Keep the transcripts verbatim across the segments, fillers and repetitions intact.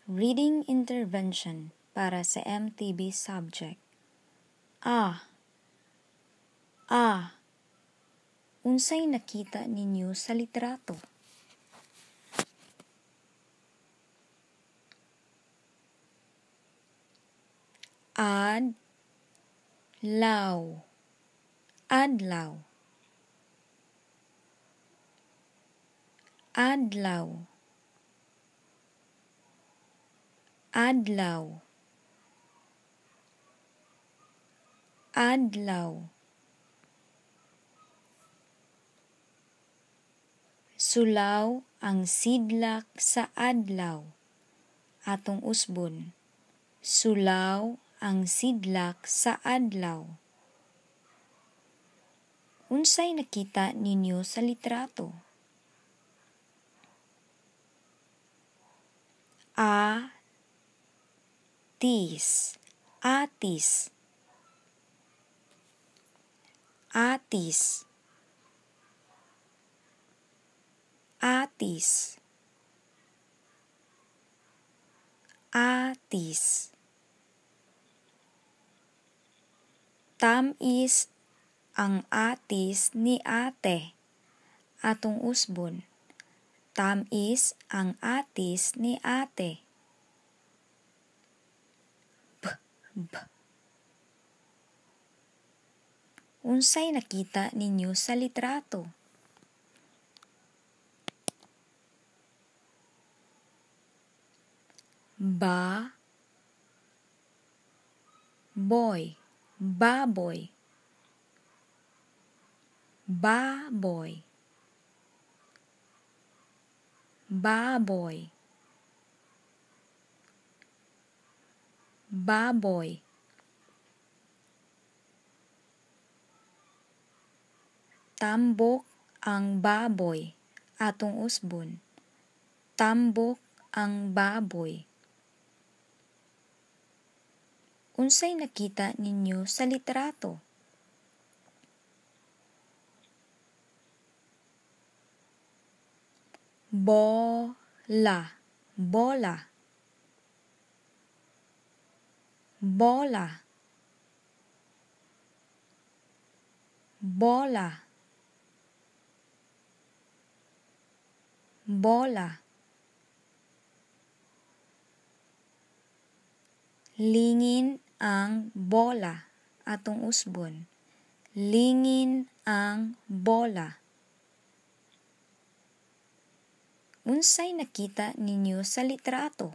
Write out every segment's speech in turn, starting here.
Reading intervention para sa M T B subject. A. A. Unsay nakita ninyo sa litrato? Ad. Law. Adlaw. Adlaw. Adlaw. Adlaw. Sulaw ang sidlak sa adlaw. Atong usbon. Sulaw ang sidlak sa adlaw. Unsay nakita ninyo sa litrato? A. Tis. Atis. Atis. Atis. Atis. Tamis ang atis ni ate. Atong usbon. Tamis ang atis ni ate. B. B. Unsay nakita ninyo sa litrato? Ba. Boy. Baboy. Baboy. Baboy. Baboy. Tambok ang baboy. Atong usbon. Tambok ang baboy. Unsay nakita ninyo sa litrato? Bola. Bola. Bola. Bola. Bola. Lingin ang bola. Atong usbon. Lingin ang bola. Unsay nakita ninyo sa litrato?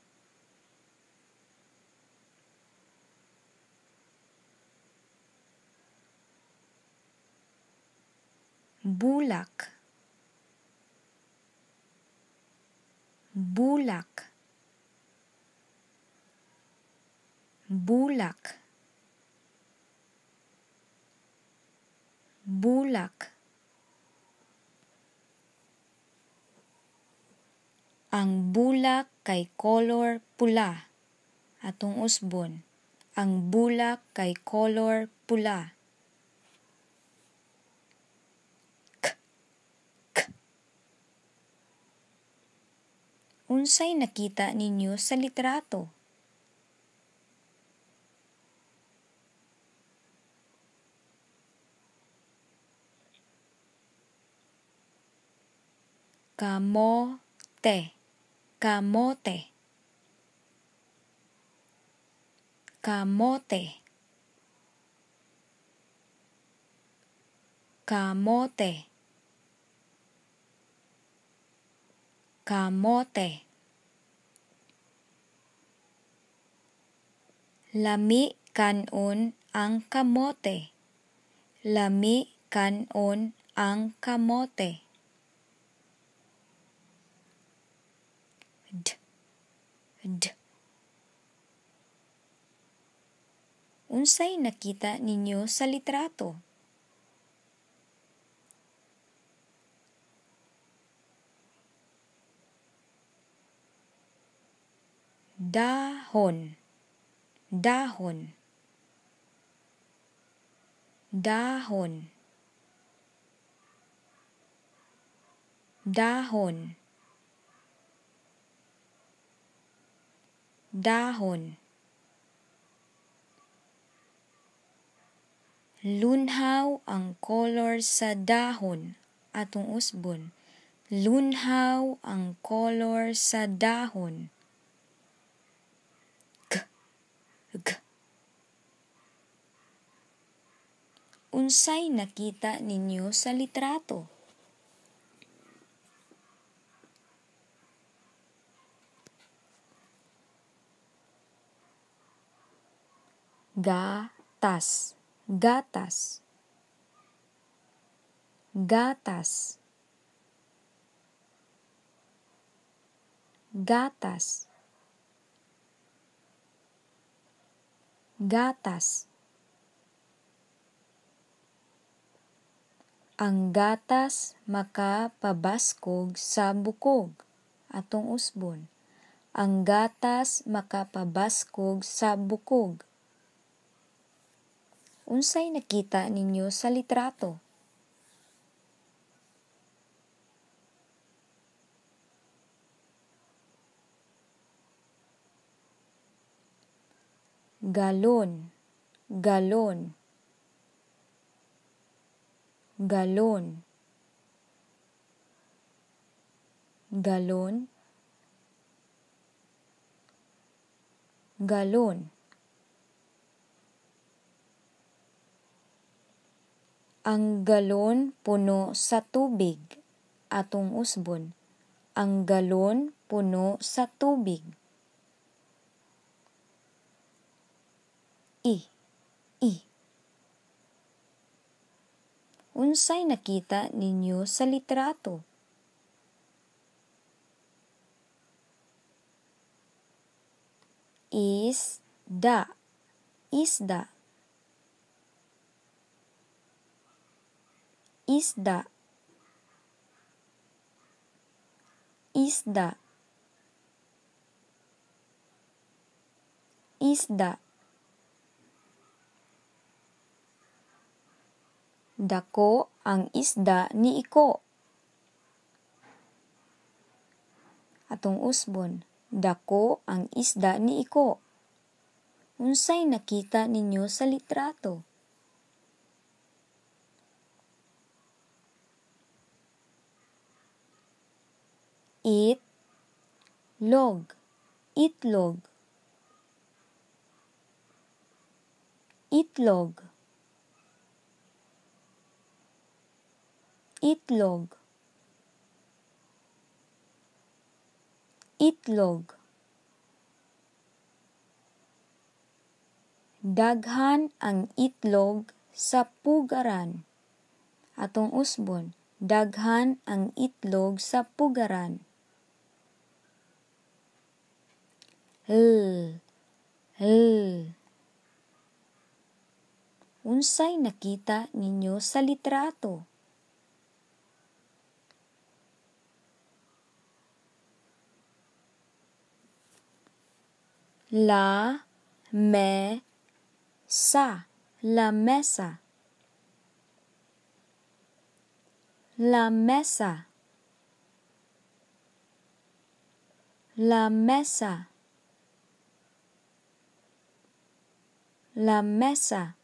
Bulak. Bulak. Bulak. Bulak. Ang bulak kay kolor pula. Atong usbon. Ang bulak kay kolor pula. K. K. Unsay nakita ninyo sa litrato? Kamote. Kamote. Kamote. Kamote. Kamote. Lami kanon ang kamote. Lami kanon ang kamote. D. D. Unsay nakita ninyo sa litrato? Dahon. Dahon. Dahon. Dahon. dahon. Lunhaw ang kolor sa dahon. Atong usbon. Lunhaw ang kolor sa dahon. G. G. Unsay nakita ninyo sa litrato? Gatas. Gatas. Gatas. Gatas. Gatas. Ang gatas makapabaskog sa bukog. Atong usbon. Ang gatas makapabaskog sa bukog. Unsay nakita ninyo sa litrato? Galon. Galon. Galon. Galon. Galon. Ang galon puno sa tubig. Atong usbon. Ang galon puno sa tubig. I. I. Unsay nakita ninyo sa litrato? Isda. Isda. Isda. Isda. Isda. Dako ang isda ni Iko. Atong usbon. Dako ang isda ni Iko. Unsay nakita ninyo sa litrato? Itlog. Itlog. Itlog. Itlog. Itlog. Daghan ang itlog sa pugaran. Atong usbon. Daghan ang itlog sa pugaran. L. L. Unsay nakita ninyo sa litrato? La mesa. La mesa. La mesa. La mesa. La mesa.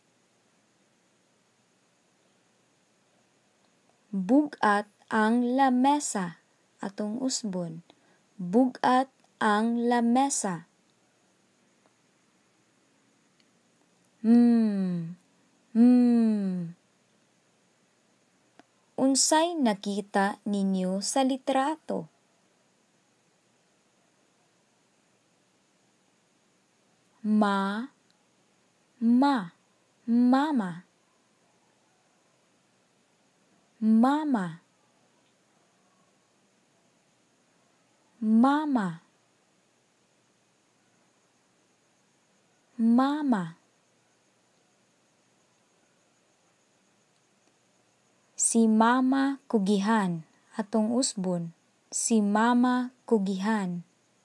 Bugat ang lamesa. Atong usbon. Bugat ang lamesa. Hmm. Hmm. Unsay nakita ninyo sa litrato? Ma. Ma. Mama. Mama. Mama. Mama. Si Mama Kugihan. Atong usbon. Si Mama Kugihan.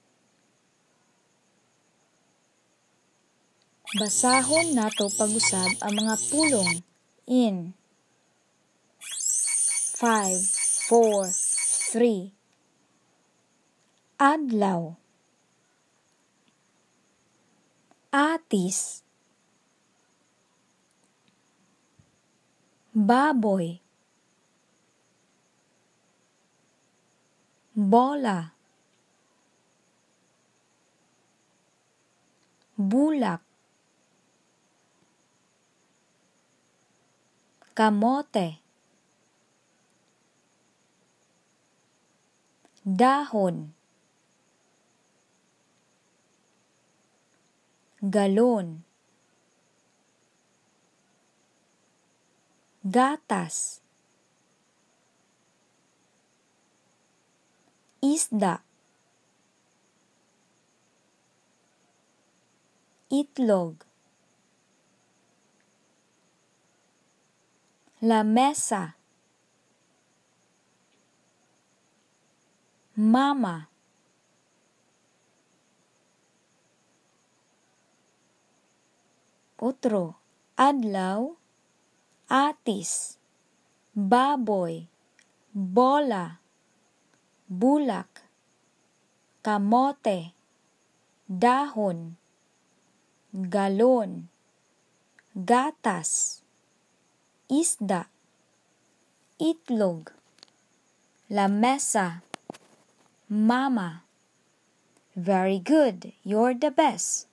Basahon nato pag-usab ang mga pulong in five, four, three. Adlaw. atis, baboy, bola, bulak, kamote, dahon, galon, gatas, isda, itlog, lamesa, mama, otro, adlaw, atis, baboy, bola, bulak, kamote, dahon, galon, gatas, isda, itlog, lamesa, mama. Very good, you're the best.